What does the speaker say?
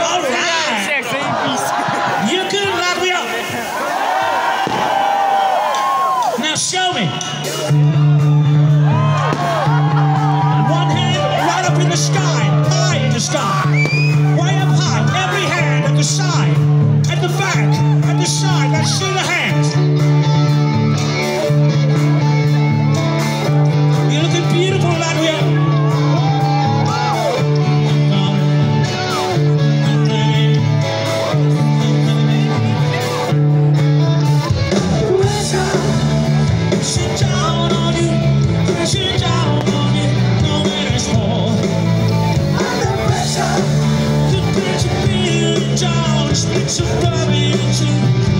All right. You're good, Latvia. Now show me. One hand right up in the sky, high in the sky. Way up high, every hand at the side, at the back, at the side. Let's see the hands. You're looking beautiful, Latvia. Sit down on you, sit down on you, no matter what. Under pressure, the pressure builds down, splits your body in two.